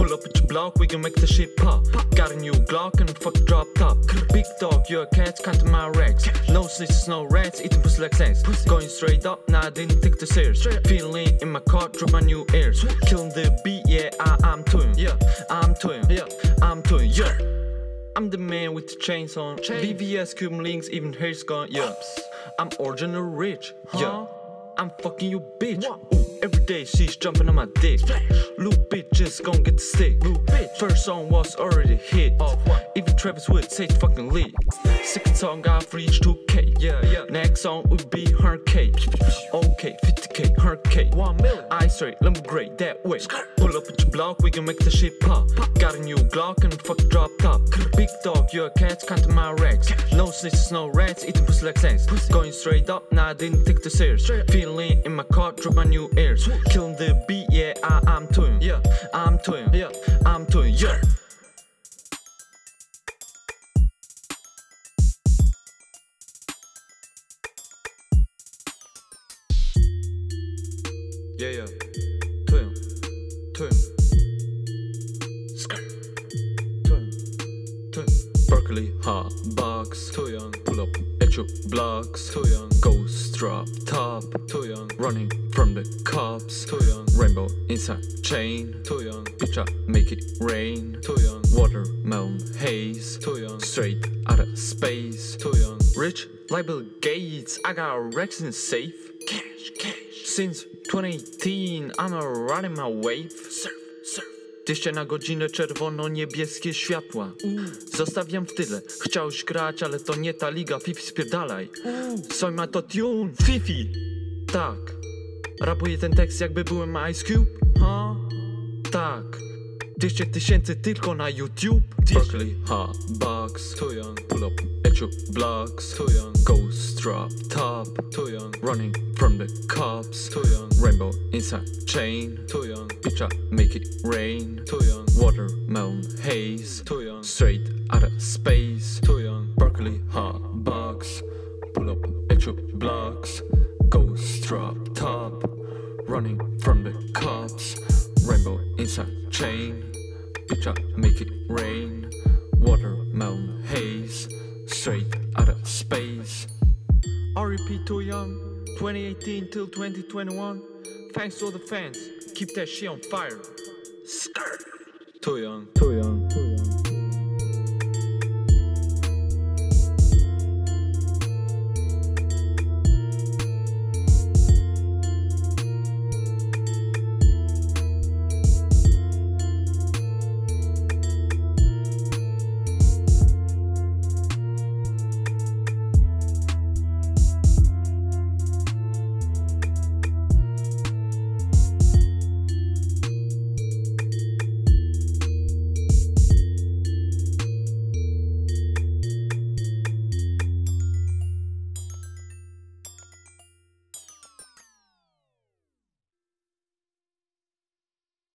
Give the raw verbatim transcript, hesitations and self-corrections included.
Pull up at your block, we can make the shit pop. Got a new Glock and fuck drop top. Big dog, you're a cat, count my racks. No snitches, no rats, eating pussy like sex. Going straight up, nah, I didn't take the stairs. Feeling in my car, drop my new airs. Killing the beat, yeah, I, I'm twin. Yeah, I'm twin. Yeah, I'm twin. Yeah. I'm the man with the chains on. V V S, Cuban links, even hair's gone. Yeah, I'm original rich. Yeah, I'm fucking your bitch. Ooh, every day she's jumping on my dick. Little bitches gon' get the stick. First song was already hit. Even Travis would say it's fucking lit. Second song I've reached two K. Yeah, yeah. Next song would be one hundred K. Okay, fifty K, one hundred K. one million. I straight, Lambo gray, that way. Pull up at your block, we can make the shit pop. Got a new Glock and fuck drop top. Big dog, you're a cat, counting my racks. No snitches, no rats, eating pussy like sex. Going straight up, nah, I didn't take the stairs. Feeling in my car, drop my new airs. Killing the beat, yeah, I, I'm twin. Yeah, I'm twin. Yeah, I'm twin. Yeah. Yeah, yeah. Twin. Twin. Skirt. Twin. Twin. Berkeley hot box. Too young. Pull up at your blocks. Too young. Ghost drop top. Too young. Running from the cops. Too young. Rainbow inside chain. Too young. Bitch, I make it rain. Too young. Watermelon haze. Too young. Straight out of space. Too young. Rich like Bill Gates. I got racks in safe. Cash, cash. Since twenty eighteen, I'm riding my wave. Surf, surf. dwieście na godzinę, czerwono-niebieskie światła. Zostawiam w tyle. Chciałeś grać, ale to nie ta liga. Fifi, spierdalaj. Soj ma to tune. Fifi. Tak. Rapuję ten tekst, jakby byłem Ice Cube. Ha? Tak. dwieście tysięcy tylko na YouTube. Berkeley hot box. Too young. Pull up at your blocks. Too young. Ghost drop top. Too young. Running from the cops. Too young. Rainbow inside chain. Too young. Bitch, I make it rain. Too young. Watermelon haze. Too young. Straight out of space. Too young. Berkeley hot box. Pull up at your blocks. Ghost drop top. Running from the cops. Rainbow inside chain. Bitch, I make it rain. Watermelon haze. Straight out of space. R E P Too Young. twenty eighteen till twenty twenty-one. Thanks to all the fans. Keep that shit on fire. Skirt. Too young. Too young.